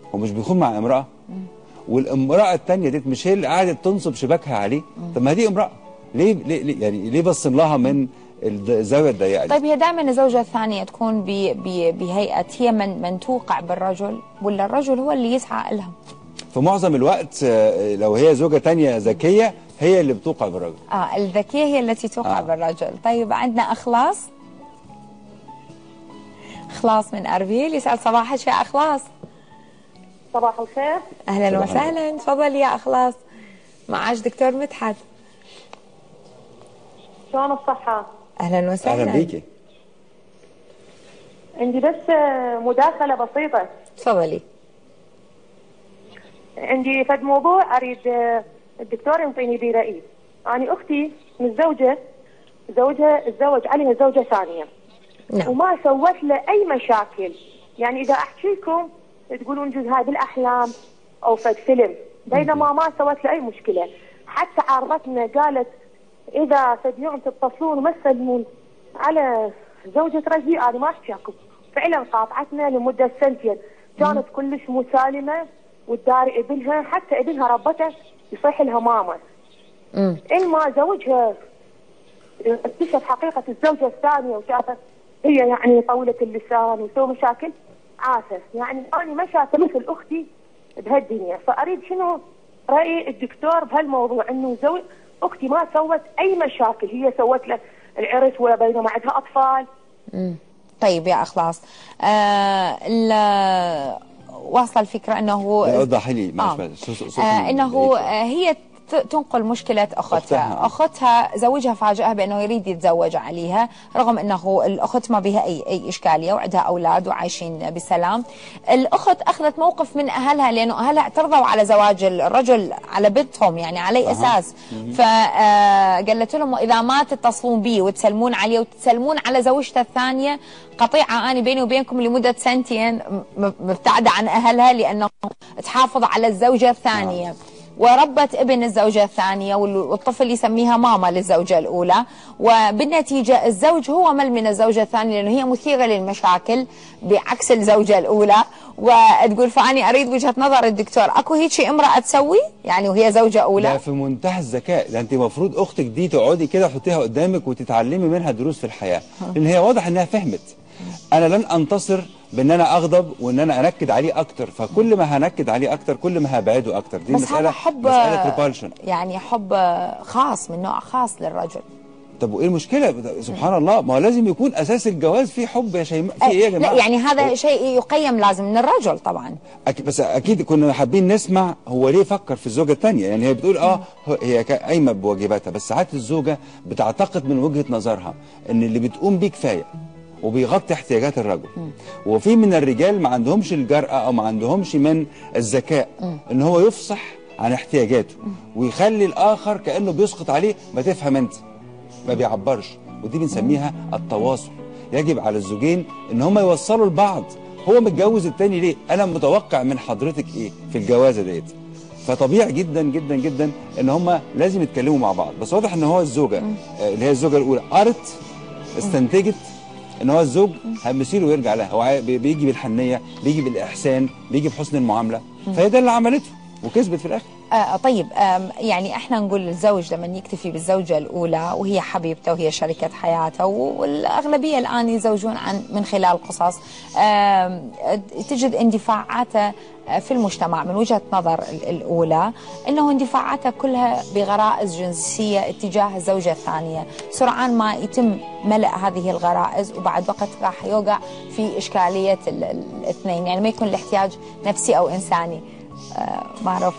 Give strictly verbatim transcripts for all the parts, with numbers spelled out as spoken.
هو مش بيخون مع امراه؟ والامراه الثانيه ديت مش هي اللي قعدت تنصب شباكها عليه؟ طب ما دي امراه، ليه ليه يعني ليه بص لها من الزاويه الضيقه دي؟ طيب هي دائما الزوجه الثانيه تكون بهيئه هي من من توقع بالرجل، ولا الرجل هو اللي يسعى لها؟ في معظم الوقت لو هي زوجه ثانيه ذكيه هي اللي بتوقع بالرجل. اه الذكيه هي التي توقع آه. بالرجل. طيب عندنا اخلاص. اخلاص من اربيل، يسعد صباحك يا اخلاص. صباح الخير. اهلا وسهلا، تفضلي يا اخلاص، معاش دكتور مدحت. شلون الصحة؟ اهلا وسهلا. اهلا بيكي. عندي بس مداخلة بسيطة. تفضلي. عندي فد موضوع اريد الدكتور ينطيني بيه رأي. أنا أختي متزوجة، زوجها تزوج عليها زوجة ثانية. نعم. وما سوت له أي مشاكل، يعني إذا أحكي لكم تقولون جوز هاي بالأحلام أو فد فيلم، بينما ما سوت له أي مشكلة. حتى عارضتنا قالت إذا فد يوم تتصلون وما تسلمون على زوجة رجلي أنا ما أحكيكم. فعلا قاطعتنا لمدة سنتين، كانت كلش مسالمة وتداري ابنها، حتى ابنها ربته يصيح لها ماما. امم إلما زوجها اكتشف حقيقة الزوجة الثانية وشافت هي يعني طولة اللسان وسوى مشاكل، عافى. يعني أنا مشاكل مثل أختي بهالدنيا، فأريد شنو رأي الدكتور بهالموضوع، إنه زوج أختي ما سوت أي مشاكل، هي سوت له العرس وبينما عندها أطفال. امم طيب يا أخلاص، آه واصل الفكرة أنه لا وضحي لي معلش آه. آه أنه آه هي تنقل مشكلة أختها. أختها, أختها زوجها فاجأها بأنه يريد يتزوج عليها، رغم أنه الأخت ما بها أي, أي إشكالية وعندها أولاد وعايشين بسلام. الأخت أخذت موقف من أهلها، لأنه أهلها اعترضوا على زواج الرجل على بنتهم، يعني على أي أساس. فقالت لهم إذا ما تتصلون بي وتسلمون عليه وتسلمون على زوجته الثانية، قطيعة أنا بيني وبينكم لمدة سنتين مبتعدة عن أهلها، لأنه تحافظ على الزوجة الثانية. وربت ابن الزوجة الثانية، والطفل يسميها ماما للزوجة الأولى، وبالنتيجة الزوج هو مل من الزوجة الثانية، لأنه هي مثيرة للمشاكل بعكس الزوجة الأولى. وتقول فأني أريد وجهة نظر الدكتور، أكو هيك شيء امرأة تسوي يعني وهي زوجة أولى؟ ده في منتهى الذكاء. ده أنت المفروض أختك دي تقعدي كده تحطيها قدامك وتتعلمي منها دروس في الحياة، لأن هي واضح إنها فهمت. أنا لن أنتصر بان انا اغضب وان انا انكد عليه اكتر، فكل ما هنكد عليه اكتر كل ما هبعده اكتر. دي بس مساله حب مساله ريبالشن، يعني حب خاص من نوع خاص للرجل. طب وايه المشكله؟ سبحان الله، ما هو لازم يكون اساس الجواز فيه حب يا شيماء. في ايه يا جماعه؟ لا يعني هذا شيء يقيم لازم من الرجل طبعا. أكيد، بس اكيد كنا حابين نسمع هو ليه فكر في الزوجه الثانيه. يعني هي بتقول اه هي قايمه بواجباتها، بس ساعات الزوجه بتعتقد من وجهه نظرها ان اللي بتقوم بيه كفايه وبيغطي احتياجات الرجل. م. وفي من الرجال ما عندهمش الجرأة او ما عندهمش من الذكاء م. ان هو يفصح عن احتياجاته م. ويخلي الاخر كأنه بيسقط عليه، ما تفهم انت، ما بيعبرش. ودي بنسميها التواصل. يجب على الزوجين ان هم يوصلوا لبعض، هو متجوز التاني ليه؟ انا متوقع من حضرتك ايه في الجوازه ديت؟ فطبيعي جدا جدا جدا ان هم لازم يتكلموا مع بعض. بس واضح ان هو الزوجه م. اللي هي الزوجه الاولى قرت استنتجت ان هو الزوج هيمثيله ويرجع لها، هو بيجي بالحنيه، بيجي بالاحسان، بيجي بحسن المعامله، فهي ده اللي عملته وكسبت في الاخر. آه طيب آه يعني احنا نقول الزوج لما يكتفي بالزوجه الاولى وهي حبيبته وهي شريكه حياته، والاغلبيه الان يزوجون عن من خلال قصص، آه تجد اندفاعاته في المجتمع من وجهة نظر الأولى أنه اندفاعاتها كلها بغرائز جنسية اتجاه الزوجة الثانية. سرعان ما يتم ملء هذه الغرائز وبعد وقت راح يوقع في إشكالية الاثنين، يعني ما يكون الاحتياج نفسي أو إنساني. آه ما أعرف.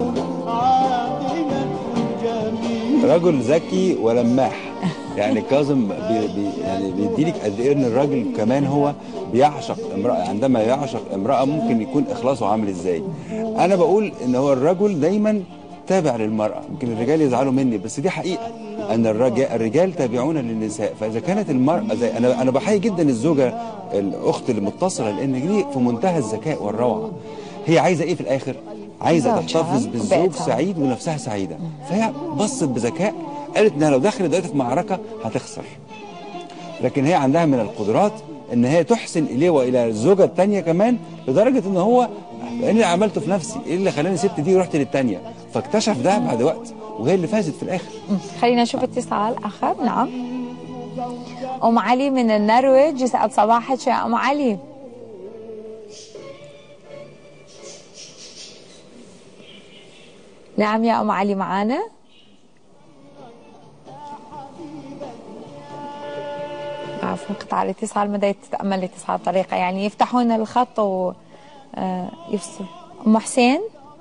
رجل ذكي ولماح. يعني كاظم بي بي يعني بيديلك قد ايه ان الراجل كمان هو بيعشق امراه. عندما يعشق امراه ممكن يكون اخلاصه عامل ازاي. انا بقول ان هو الرجل دايما تابع للمراه. يمكن الرجال يزعلوا مني بس دي حقيقه، ان الرجال الرجال تابعون للنساء. فاذا كانت المراه زي انا انا بحيي جدا الزوجه الاخت المتصله، لان دي في منتهى الذكاء والروعه. هي عايزه ايه في الاخر؟ عايزه تحتفظ بالزوج سعيد ونفسها سعيده. فهي بصت بذكاء، قالت انها لو دخلت دلوقتي في معركه هتخسر، لكن هي عندها من القدرات ان هي تحسن اليه والى الزوجه الثانيه كمان، لدرجه ان هو لان اللي عملته في نفسي، ايه اللي خلاني سبت دي ورحت للثانيه، فاكتشف ده بعد وقت وهي اللي فازت في الاخر. خلينا نشوف اتصال اخر. نعم، ام علي من النرويج، يسعد صباحك يا ام علي. نعم يا ام علي معانا. عفوا انقطع الاتصال، بدأت تتأمل الاتصال بطريقة يعني يفتحون الخط ويفصل. ام حسين.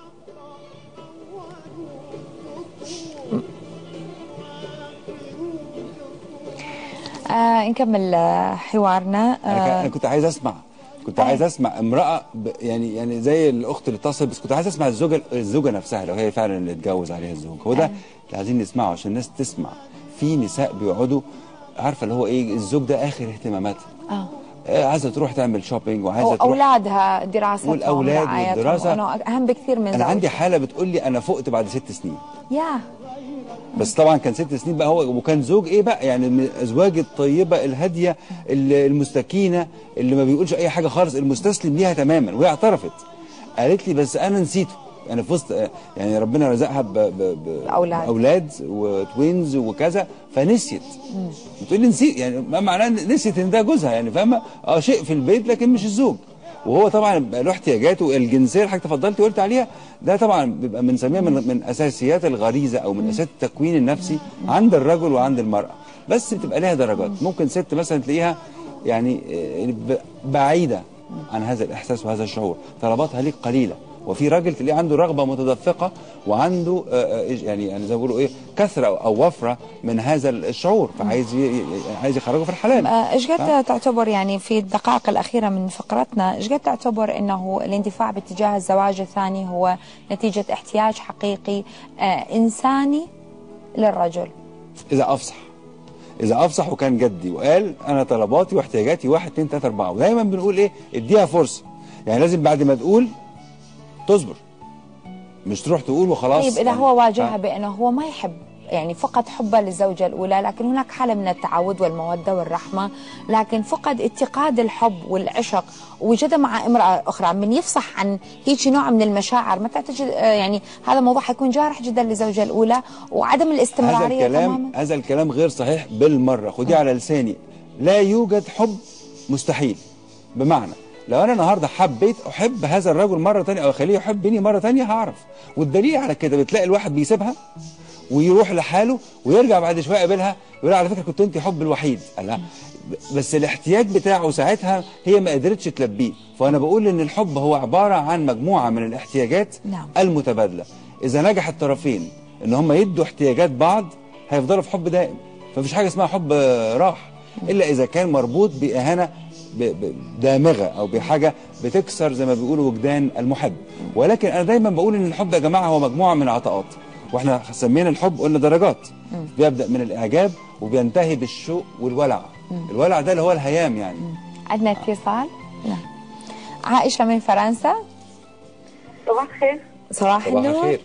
آه نكمل حوارنا. آه انا كنت عايز اسمع كنت عايز اسمع امراه يعني يعني زي الاخت اللي اتصل، بس كنت عايز اسمع الزوجه الزوجه نفسها لو هي فعلا اللي اتجوز عليها الزوج. هو ده اللي عايزين نسمعه عشان الناس تسمع. في نساء بيقعدوا عارفه اللي هو ايه، الزوج ده اخر اهتماماتها. اه عايزه تروح تعمل شوبينج وعايزه تروح اولادها دراستهم والاولاد والدراسه اهم بكثير من انا زوجها. عندي حاله بتقول لي انا فقت بعد ست سنين. يا بس طبعا كان ست سنين بقى هو، وكان زوج ايه بقى يعني من الازواج الطيبه الهاديه المستكينه اللي ما بيقولش اي حاجه خالص، المستسلم ليها تماما. وهي اعترفت قالت لي بس انا نسيته، يعني في وسط يعني ربنا رزقها باولاد وتوينز وكذا فنسيت. بتقول لي نسيت يعني ما معناه نسيت ان ده جوزها، يعني فاهمه؟ اه شيء في البيت لكن مش الزوج. وهو طبعا له احتياجاته الجنسيه اللي حضرتك تفضلتي قلت عليها، ده طبعا بيبقى بنسميها من, من اساسيات الغريزه او من اساسيات التكوين النفسي عند الرجل وعند المراه، بس بتبقى لها درجات. ممكن ست مثلا تلاقيها يعني بعيده عن هذا الاحساس وهذا الشعور، طلباتها ليك قليله، وفي راجل تلاقيه عنده رغبه متدفقه وعنده يعني يعني زي ما بيقولوا ايه كثره او وفره من هذا الشعور، فعايز عايز يخرجه في الحلال. ايش قد تعتبر يعني في الدقائق الاخيره من فقرتنا، ايش قد تعتبر انه الاندفاع باتجاه الزواج الثاني هو نتيجه احتياج حقيقي آه انساني للرجل؟ اذا افصح اذا افصح وكان جدي وقال انا طلباتي واحتياجاتي واحد اتنين تلاته اربعه، ودايما بنقول ايه اديها فرصه، يعني لازم بعد ما تقول تصبر، مش تروح تقول وخلاص. طيب اذا يعني هو واجهها بانه هو ما يحب يعني فقد حبه للزوجه الاولى، لكن هناك حاله من التعود والموده والرحمه، لكن فقد اتقاد الحب والعشق ووجد مع امراه اخرى، من يفصح عن هيك نوع من المشاعر متى تجد يعني هذا الموضوع حيكون جارح جدا للزوجه الاولى وعدم الاستمراريه. هذا الكلام تماما. هذا الكلام غير صحيح بالمره، خديه على لساني. لا يوجد حب مستحيل، بمعنى لو انا النهارده حبيت احب هذا الرجل مره ثانيه او اخليه يحبني مره ثانيه هعرف، والدليل على كده بتلاقي الواحد بيسيبها ويروح لحاله ويرجع بعد شويه يقابلها يقول على فكره كنت انت حب الوحيد، لا بس الاحتياج بتاعه ساعتها هي ما قدرتش تلبيه. فانا بقول ان الحب هو عباره عن مجموعه من الاحتياجات نعم. المتبادله. اذا نجح الطرفين ان هم يدوا احتياجات بعض هيفضلوا في حب دائم، فمفيش حاجه اسمها حب راح الا اذا كان مربوط باهانه دامغه او بحاجه بتكسر زي ما بيقولوا وجدان المحب. ولكن انا دايما بقول ان الحب يا جماعه هو مجموعه من العطاءات، واحنا سمينا الحب قلنا درجات. مم. بيبدا من الاعجاب وبينتهي بالشوق والولع. مم. الولع ده اللي هو الهيام يعني. عندنا اتصال. نعم. عائشه من فرنسا. صباح الخير. صباح النور. صباح الخير.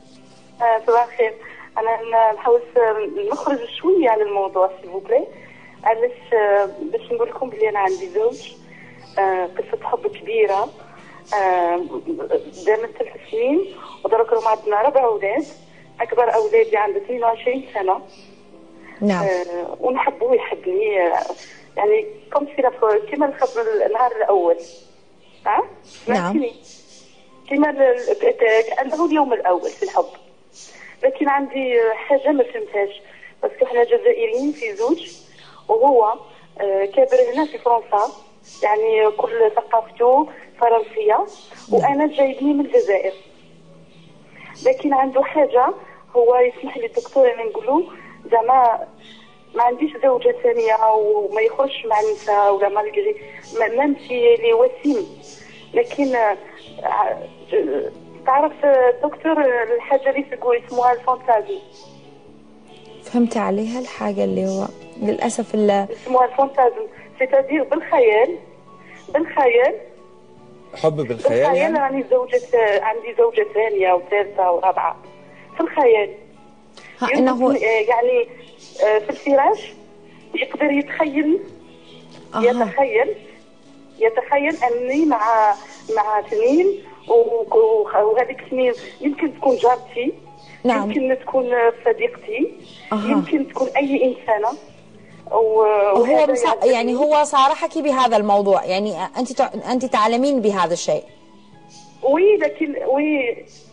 آه صباح الخير. انا نحاول نخرج شويه على الموضوع سي فو بلي. علاش باش نقول لكم بلي انا عندي زوج آه قصه حب كبيره آه دامت ثلاث سنين، ودرك راهم عندنا ربع اولاد. اكبر اولادي عنده اثنين وعشرين سنه. نعم. آه ونحبه ويحبني آه يعني كم فينا كما الخط النهار الاول. ها؟ نعم. كما كانه اليوم الاول في الحب. لكن عندي حاجه ما فهمتهاش، بس احنا جزائريين في زوج، وهو كابر هنا في فرنسا، يعني كل ثقافته فرنسيه، وانا جايبني من الجزائر. لكن عنده حاجه، هو يسمح لي الدكتور انا نقولوا زعما ما عنديش زوجه ثانيه وما يخرجش مع النساء ولا مالغري ميم سي لي وسيم. لكن تعرف الدكتور الحاجه اللي تقول اسمها الفانتازي. فهمت عليها الحاجه اللي هو للاسف اسمها الفانتازم، سيتادير بالخيال بالخيال حب بالخيال. بالخيال يعني عندي زوجة عندي زوجة ثانية وثالثة ورابعة في الخيال. انه يعني في الفراش يقدر يتخيل. أه. يتخيل يتخيل اني مع مع سنين وهذيك السنين يمكن تكون جارتي، نعم. يمكن تكون صديقتي، أه. يمكن تكون اي انسانه. وهو بص... يعني هو صارحك بهذا الموضوع، يعني انت ت... انت تعلمين بهذا الشيء. وي لكن وي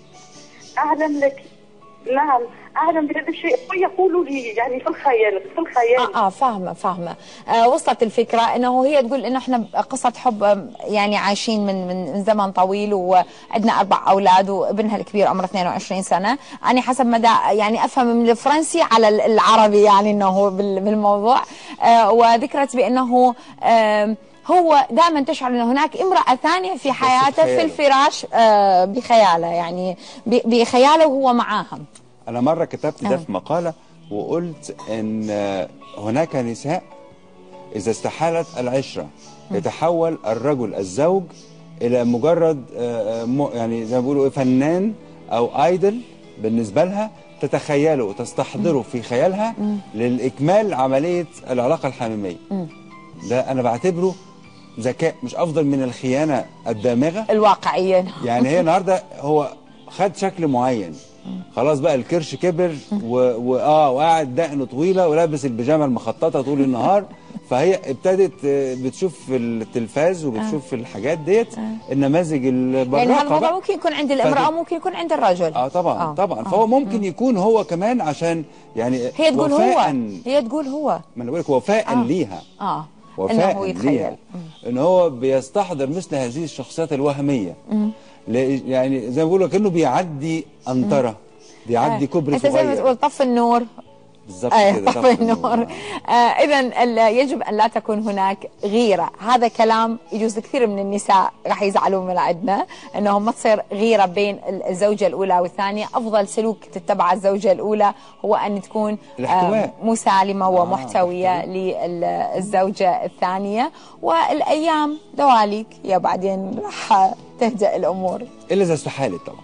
اعلم لك، نعم اعلم بهذا الشيء ويقولوا لي يعني في الخيال في الخيال اه اه فاهمه فاهمه. آه وصلت الفكره انه هي تقول انه احنا قصه حب يعني عايشين من من زمن طويل، وعندنا اربع اولاد وابنها الكبير عمره اثنين وعشرين سنه. انا حسب مدى يعني افهم من الفرنسي على العربي يعني انه بالموضوع. آه وذكرت بانه آه هو دائما تشعر ان هناك امراه ثانيه في حياته في الفراش آه بخياله، يعني بخياله وهو معاها. أنا مرة كتبت ده في مقالة وقلت إن هناك نساء إذا استحالت العشرة يتحول الرجل الزوج إلى مجرد يعني زي ما بيقولوا فنان أو آيدل بالنسبة لها، تتخيله وتستحضره في خيالها للإكمال عملية العلاقة الحميمية. ده أنا بعتبره ذكاء مش أفضل من الخيانة الدامغة الواقعية. يعني هي النهاردة هو خد شكل معين، خلاص بقى الكرش كبر واه وقاعد دقنه طويله ولابس البيجامه المخططه طول النهار، فهي ابتدت بتشوف في التلفاز وبتشوف في الحاجات ديت النماذج البراقه. يعني هالوضع ممكن يكون عند الامراه وممكن يكون عند الرجل. اه طبعا آه. طبعا آه. فهو ممكن آه. يكون هو كمان عشان يعني هي تقول هو هي تقول هو ما انا بقول لك وفاء آه. ليها اه وفاء ليها ان هو بيستحضر مثل هذه الشخصيات الوهميه. يعني زي ما بيقولوا كأنه بيعدي أنطرة، بيعدي كوبري صغير. انت زي ما تقول طف النور بالظبط آه كده، طف النور. آه اذا يجب ان لا تكون هناك غيره. هذا كلام يجوز كثير من النساء راح يزعلوا من عندنا، انه ما تصير غيره بين الزوجه الاولى والثانيه. افضل سلوك تتبع الزوجه الاولى هو ان تكون آه مسالمه ومحتويه آه للزوجه الثانيه، والايام دواليك يا بعدين راح تهدأ الامور. الا اذا استحالت طبعا،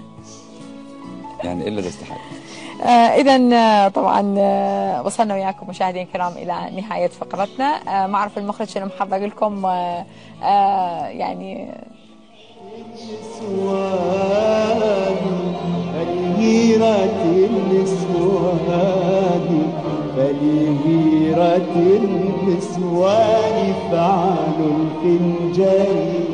يعني الا اذا استحالت. آه إذا آه طبعا آه وصلنا وياكم مشاهدينا الكرام إلى نهاية فقرتنا. آه ما أعرف المخرج شنو محضر لكم آه آه يعني فلغيرة النسوان فلغيرة النسوان فعل الفنجان.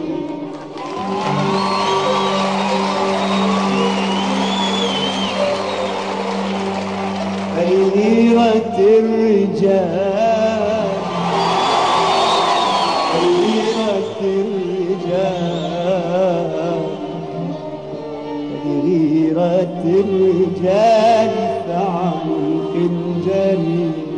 فلغيرة الرجال فلغيرة الرجال فلغيرة الرجال فعل الفنجان.